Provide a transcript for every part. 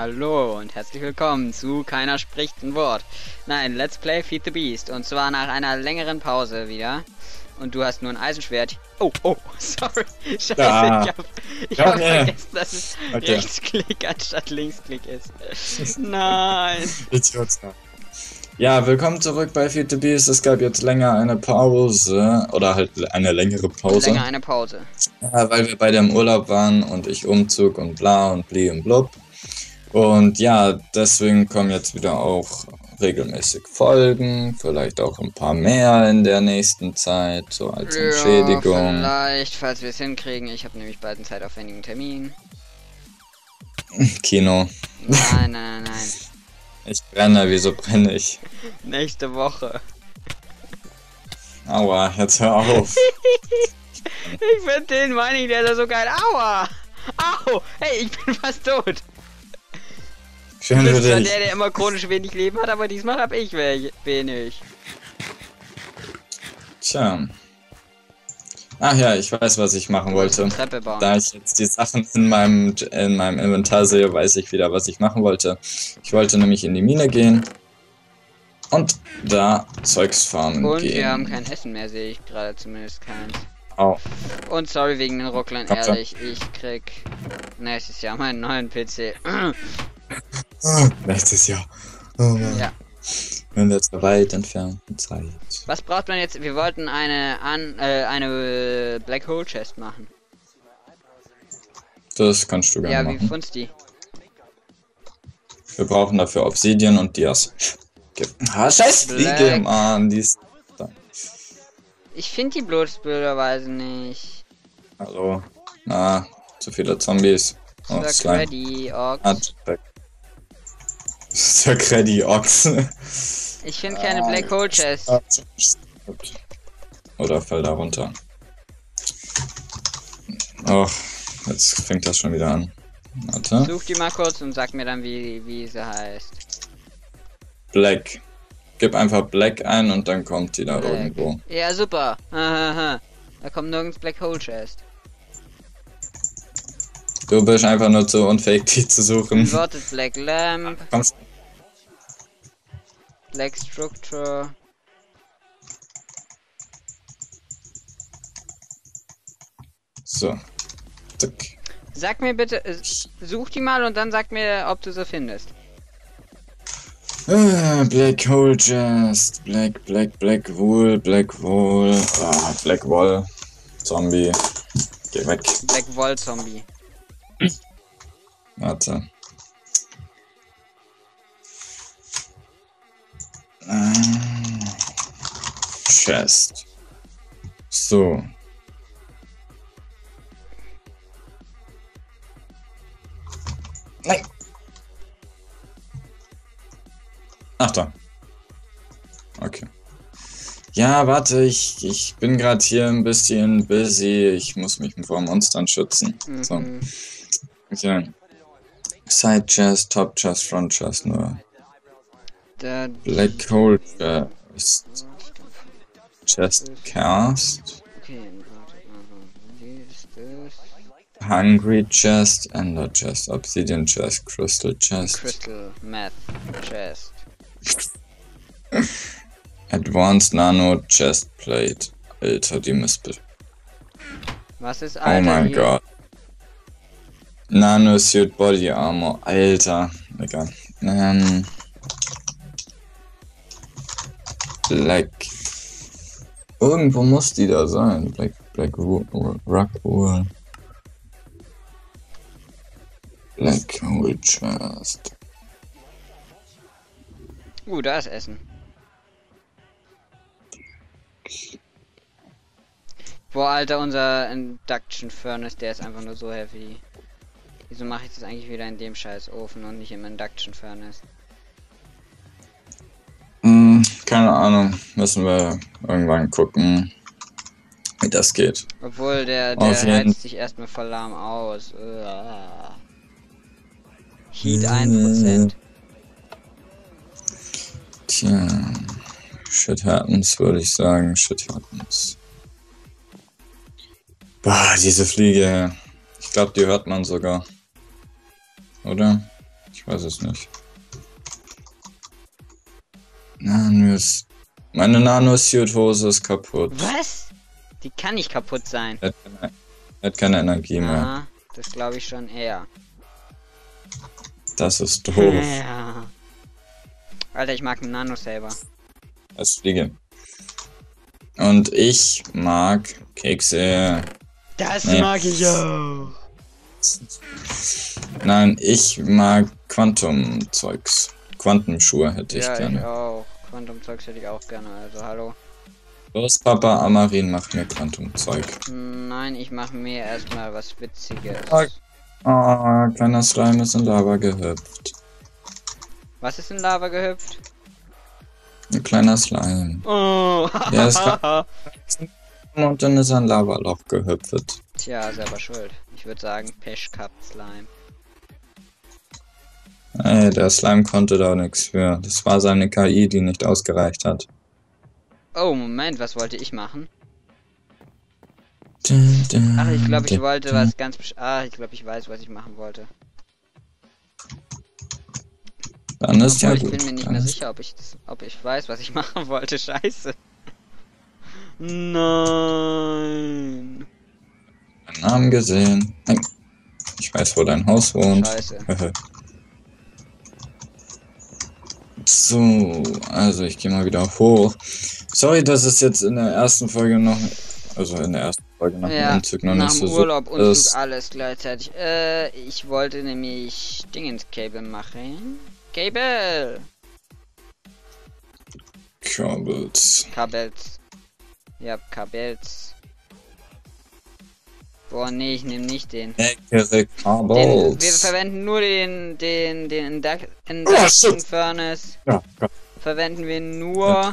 Hallo und herzlich willkommen zu Keiner spricht ein Wort. Nein, Let's Play Feed the Beast. Und zwar nach einer längeren Pause wieder. Und du hast nur ein Eisenschwert. Oh, sorry. Scheiße, Ja. ich hab Ja, vergessen, dass es okay. Rechtsklick anstatt Linksklick ist. Nein. Idiot. Ja, willkommen zurück bei Feed the Beast. Es gab jetzt länger eine Pause. Oder halt eine längere Pause. Länger eine Pause. Ja, weil wir beide im Urlaub waren und ich Umzug und bla und bli und blub. Und ja, deswegen kommen jetzt wieder auch regelmäßig Folgen. Vielleicht auch ein paar mehr in der nächsten Zeit. So als Entschädigung. Vielleicht, falls wir es hinkriegen. Ich habe nämlich bald einen zeitaufwendigen Termin. Kino. Nein. Ich brenne, wieso brenne ich? Nächste Woche. Aua, jetzt hör auf. Ich find den Mining, der da so geil. Aua! Au! Hey, ich bin fast tot. Schön Du für bist zwar dich. der immer chronisch wenig Leben hat, aber diesmal hab ich wenig. Tja. Ach ja, ich weiß, was ich machen wollte. Treppe bauen. Da ich jetzt die Sachen in meinem Inventar sehe, weiß ich wieder, was ich machen wollte. Ich wollte nämlich in die Mine gehen und da Zeugs farmen Und gehen. wir haben kein Essen mehr, sehe ich gerade zumindest keins. Oh. Und sorry wegen den Rucklern, Kommt schon. ehrlich, ich krieg nächstes Jahr meinen neuen PC. Nächstes Jahr. Oh, Ja. in der weit entfernten Zeit. Was braucht man jetzt? Wir wollten eine Black Hole Chest machen. Das kannst du gerne Ja, wie machen. findest die? Wir brauchen dafür Obsidian und Dias. Okay. Ah, scheiß Fliege, Black. Mann, die ist da. Ich finde die bloß blöderweise nicht. Hallo. Na, zu viele Zombies. Oh, Sir Slime. Creddy, Ox. Sir Creddy Ox. Ich finde keine Black Hole Chest. Oder fällt da runter. Och, jetzt fängt das schon wieder an. Warte. Such die mal kurz und sag mir dann, wie sie heißt. Black. Gib einfach Black ein und dann kommt die da Black. irgendwo. Ja, super. Da kommt nirgends Black Hole Chest. Du bist einfach nur zu unfähig, die zu suchen. Inverted Black Lamp, Komm, Black Structure. so. Zack. Sag mir bitte, such die mal und dann sag mir, ob du sie findest. Black Hole Chest. Black Wool. Black Wool. Ah, Black Wall. Zombie. Geh weg. Black Wall Zombie. Warte. Chest. So. Nein. Ach da. Okay. Ja, warte, ich bin gerade hier ein bisschen busy. Ich muss mich vor Monstern schützen. So. Mhm. Okay. Side Chest, Top Chest, Front Chest nur. Da, Black Hole Chest. Chest Cast. okay, wie ist das? Hungry Chest, Ender Chest, Obsidian Chest, Crystal Chest, Crystal Meth Chest. Advanced Nano Chest Plate. Alter, die Mist. Was ist Oh Alter mein hier? Gott. Nano Suit Body Armor. Alter. Egal. Black. Irgendwo muss die da sein. Black Rock Wool. Black Hole Chest. Da ist Essen. Boah, Alter, unser Induction Furnace, der ist einfach nur so heavy. Wieso mache ich das eigentlich wieder in dem scheiß Ofen und nicht im Induction Furnace? Keine Ahnung. Müssen wir irgendwann gucken, wie das geht. Obwohl, der Auf jeden- heizt sich erstmal voll lahm aus. Heat 1%. Tja. Shit happens, würde ich sagen. Shit happens. Bah, diese Fliege. Ich glaube, die hört man sogar. Oder? Ich Ich weiß es nicht. Nanus. Meine Nano-Suit-Hose ist kaputt. Was? Die kann nicht kaputt sein. Hat keine Energie mehr. Aha, das glaube ich schon eher. Das ist doof. Ja. Alter, ich mag einen Nano-Saber. Als Fliege. Und ich mag Kekse. Das Nee. mag ich auch. Nein, ich mag Quantum-Zeugs. Quantumschuhe hätte ich Ja, ich gerne. auch. Quantum-Zeugs hätte ich auch gerne, also hallo. Los, Papa, Amarin, mach mir Quantum-Zeug. Nein, ich mache mir erstmal was Witziges. Okay. Oh, kleiner Slime ist in Lava gehüpft. Was ist in Lava gehüpft? Ein kleiner Slime. Oh. Der ist und dann ist er ein Lavaloch gehüpft. Tja, selber schuld. Ich würde sagen, Pech gehabt, Slime. Ey, der Slime konnte da nichts für. Das war seine KI, die nicht ausgereicht hat. Oh, Moment, was wollte ich machen? Ach, ich glaube, ich wollte was ganz... ich glaube, ich weiß, was ich machen wollte. Dann ist Obwohl, ja ich gut. bin mir nicht Dann mehr ist- sicher, ob ich weiß, was ich machen wollte. Scheiße. Nein. Deinen Namen gesehen. Nein. Ich weiß, wo dein Haus wohnt. Scheiße. So, also ich gehe mal wieder hoch. Sorry, dass es jetzt in der ersten Folge noch, also in der ersten Folge nach dem Ja, Umzug noch nach nicht dem so Urlaub, super Umzug, ist. alles gleichzeitig. Ich wollte nämlich Dingens-Cable machen. Cable! Kabels. Kabels. Ja, Kabels. Boah, nee, ich nehme nicht den. Leckere Wir Kabels. verwenden nur den shit. Induction Furnace. Ja, Verwenden wir nur,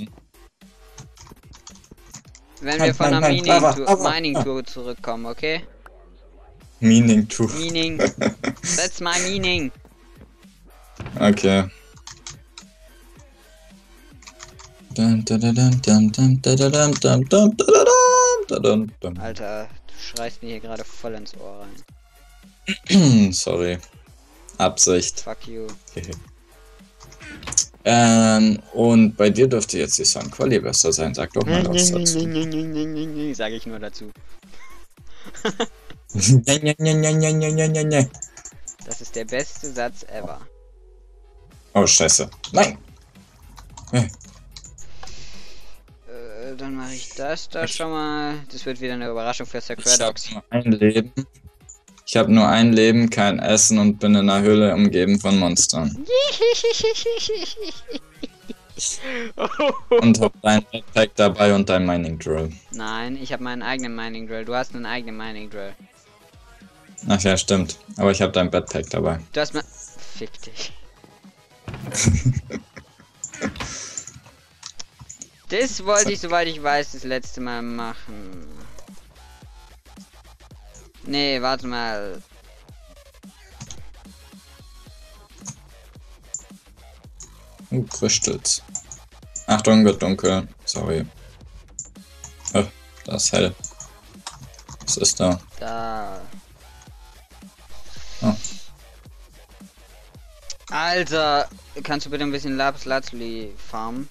wenn wir Nein, von nein, einer nein, Lava. Mining-Tour zurückkommen, okay? Meaning to. Meaning. That's my meaning. Okay. Dum, da, da, dum, dum, dum, da, da, dum, dum, dum, da, da, dum, da, dum, dum. Alter, du schreist mir hier gerade voll ins Ohr rein. Sorry. Absicht. Fuck you. Und bei dir dürfte jetzt die Soundqualität besser sein. Sag doch mal was dazu. Sag ich nur dazu. Das ist der beste Satz ever. Oh, scheiße. Nein! Dann mache ich das da schon mal. Das wird wieder eine Überraschung für Ich habe Sacradox. nur ein Leben. Ich habe nur ein Leben, kein Essen und bin in einer Höhle umgeben von Monstern. Und hab dein Backpack dabei und dein Mining Drill. Nein, ich habe meinen eigenen Mining Drill. Du hast einen eigenen Mining Drill. Ach ja, stimmt. Aber ich habe dein Backpack dabei. Du hast mal. Fick dich. Das wollte ich, soweit ich weiß, das letzte Mal machen. Nee, warte mal. Crystals. Achtung, wird dunkel. Sorry. Das ist hell. Was ist da? Da. Oh. Alter, kannst du bitte ein bisschen Lapis Lazuli farmen?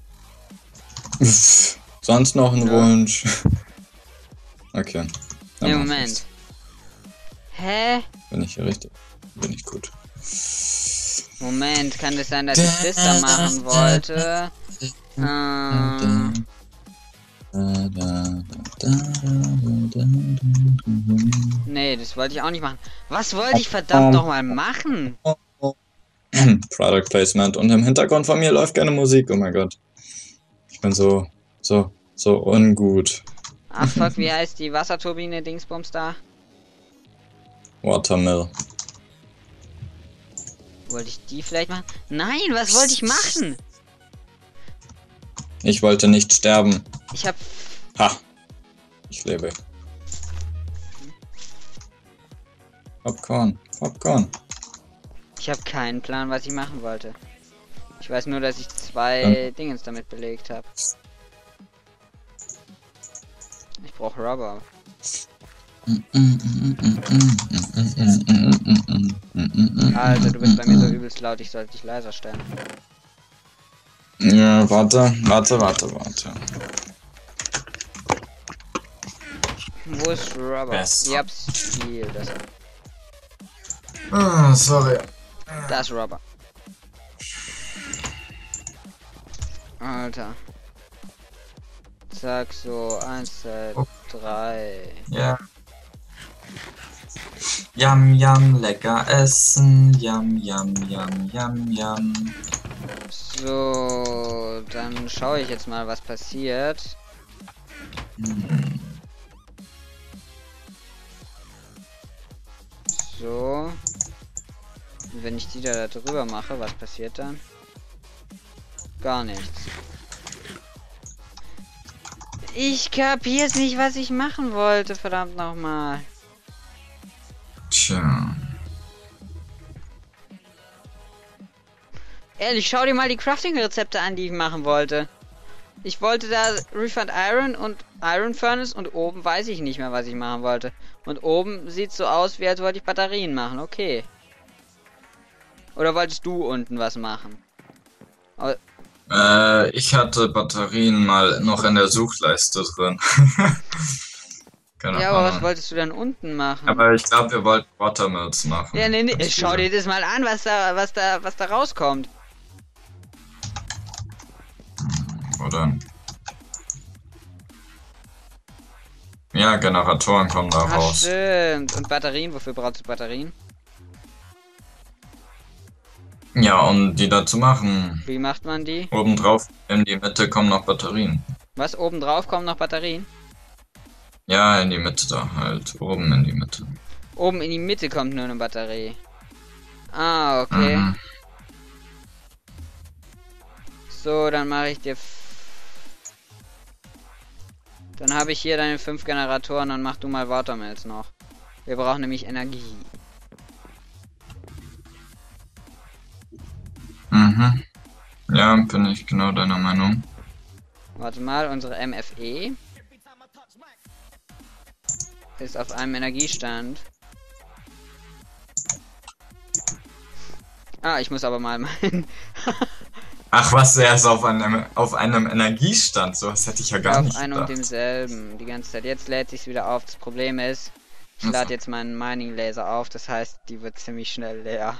Sonst noch ein Ja. Wunsch? Okay. Dann Nee, mach Moment. ich's. Hä? Bin ich hier richtig? Bin ich gut. Moment, kann das sein, dass ich das da machen wollte? Nee, das wollte ich auch nicht machen. Was wollte ich verdammt nochmal machen? Product Placement und im Hintergrund von mir läuft keine Musik, oh mein Gott. Ich bin so ungut. Ach fuck, wie heißt die Wasserturbine Dingsbums da? Watermill. Wollte ich die vielleicht machen? Nein, was wollte ich machen? Ich wollte nicht sterben. Ich hab... Ha! Ich lebe. Popcorn. Ich habe keinen Plan, was ich machen wollte. Ich weiß nur, dass ich 2 Dingens damit belegt habe. Ich brauche Rubber. Alter, du bist bei mir so übelst laut, ich sollte dich leiser stellen. Ja, warte. Wo ist Rubber? Besser. Ihr habt's viel, das. Ah, sorry. Da ist Rubber. Alter. Zack, so, 1, 2, 3. Ja. Yam, yam, lecker essen. Yam, yam, yam, yam, yam. So, dann schaue ich jetzt mal, was passiert. So. Wenn ich die da drüber mache, was passiert dann? Gar nichts. Ich kapier's nicht, was ich machen wollte, verdammt nochmal. Tja. Ehrlich, schau dir mal die Crafting-Rezepte an, die ich machen wollte. Ich wollte da Refined Iron und Iron Furnace und oben weiß ich nicht mehr, was ich machen wollte. Und oben sieht so aus, wie als wollte ich Batterien machen, okay. Oder wolltest du unten was machen? Aber Ich hatte Batterien mal noch in der Suchleiste drin. Keine ja, aber was Ahnung. wolltest du dann unten machen? Aber ich glaube, wir wollten Watermills machen. Ja, nee, Ganz schau viele. dir das mal an, was da rauskommt. Oder? Ja, Generatoren kommen da Ach, raus. stimmt. Und Batterien, wofür brauchst du Batterien? Ja, um die da zu machen. Wie macht man die? Obendrauf in die Mitte kommen noch Batterien. Was, oben drauf kommen noch Batterien? Ja, in die Mitte da halt. Oben in die Mitte. Oben in die Mitte kommt nur eine Batterie. Ah, okay. Mhm. So, dann mache ich dir... Dann habe ich hier deine 5 Generatoren, dann mach du mal Watermills noch. Wir brauchen nämlich Energie. Mhm. Ja, bin ich genau deiner Meinung. Warte mal, unsere MFE ist auf einem Energiestand. Ah, ich muss aber mal meinen... Ach was, er ist auf einem Energiestand. Sowas hätte ich ja gar auf nicht einem und gedacht. demselben die ganze Zeit. Jetzt lädt sich's wieder auf. Das Problem ist, ich Ach so. lade jetzt meinen Mining Laser auf. Das heißt, die wird ziemlich schnell leer.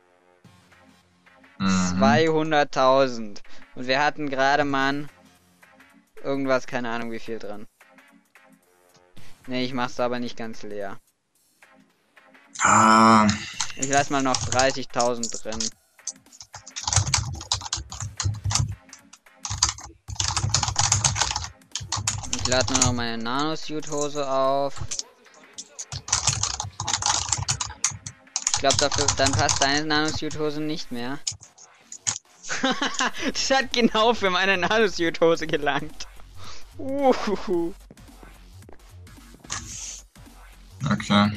Mhm. 200.000. Und wir hatten gerade mal irgendwas, keine Ahnung wie viel drin. Ne, ich mach's aber nicht ganz leer. Ah, Ich lass mal noch 30.000 drin. Ich lade nur noch meine Nanosuit-Hose auf. Ich glaube, dafür dann passt deine Nanosuit-Hose nicht mehr. Das hat genau für meine Nanosuit-Hose gelangt. okay.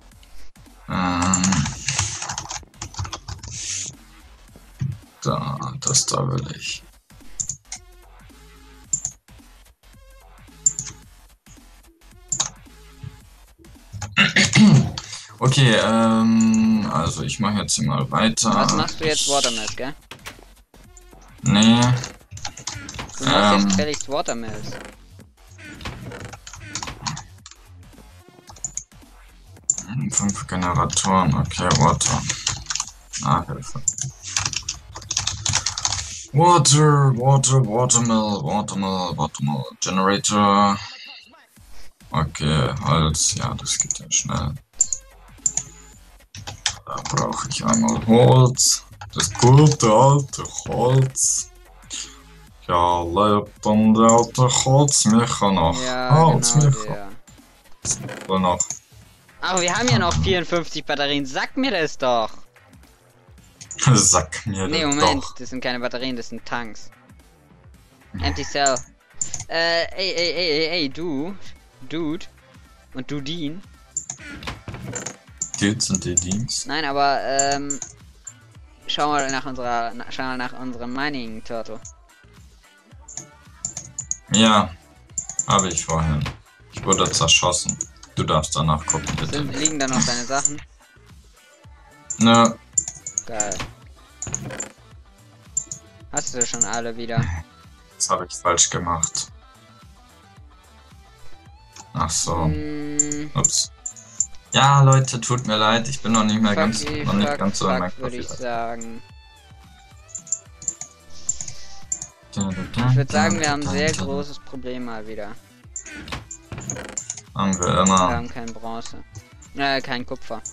Da will ich. Okay, also ich mache jetzt hier mal weiter. Was machst du jetzt? Watermills, gell? Nee. Du machst jetzt gefälligst Watermills. Fünf Generatoren, okay, Water. Nachhilfe. Watermill, Generator. Okay, Holz, ja, das geht ja schnell. Da brauche ich einmal Holz. Das gute alte Holz. Ja, lebt dann der alte Holzmecher noch. Ja, Holzmecher. genau Noch. Ach, wir haben ja noch 54 Batterien. Sag mir das doch. Sag mir Nee, das Moment. doch. Das sind keine Batterien, das sind Tanks. Empty Cell. Ey, du. Dude. Und du Dean. Dudes und die Dienst. Nein, aber, schau mal nach unserem Mining Turtle. Ja, habe ich vorhin. Ich wurde zerschossen. Du darfst danach gucken, bitte. Liegen da noch deine Sachen? Ne, Geil. Hast du schon alle wieder? das habe ich falsch gemacht. Ach so. Ups. Ja, Leute, tut mir leid, ich bin noch nicht mehr ganz so würde ich sagen. Ich würde sagen, wir haben ein sehr großes Problem mal wieder. Haben wir Wir immer. haben kein Bronze. Kein Kupfer.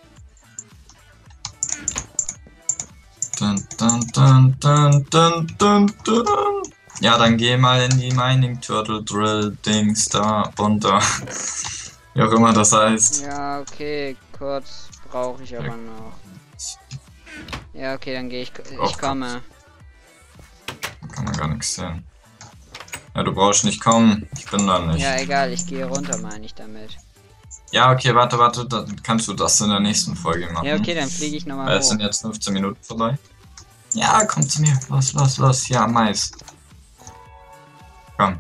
Ja, dann geh mal in die Mining Turtle Drill Dings da runter. Wie auch immer das heißt. Ja, okay, kurz brauche ich aber noch. Ja, okay, dann gehe ich. Ich komme. Kann man gar nichts sehen. Ja, du brauchst nicht kommen. Ich bin da nicht. Ja, egal, ich gehe runter, meine ich damit. Ja, okay, warte, dann kannst du das in der nächsten Folge machen. Ja, okay, dann fliege ich nochmal Es sind jetzt 15 Minuten vorbei. Ja, komm zu mir. Los. Ja, Mais. Komm.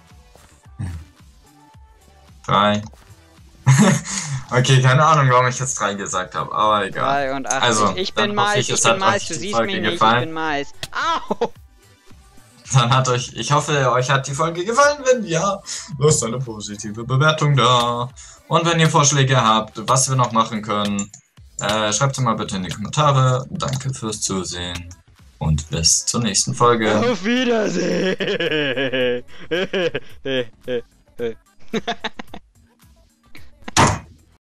3. Okay, keine Ahnung, warum ich jetzt 3 gesagt habe, aber egal. 83. Also, ich bin dann Mais, hoffe ich es bin hat Mais, euch du die siehst Folge mich nicht, gefallen. ich bin Mais. Au! Dann hat euch, ich hoffe, euch hat die Folge gefallen. Wenn ja, lasst eine positive Bewertung da. Und wenn ihr Vorschläge habt, was wir noch machen können, schreibt sie mal bitte in die Kommentare. Danke fürs Zusehen und bis zur nächsten Folge. Auf Wiedersehen!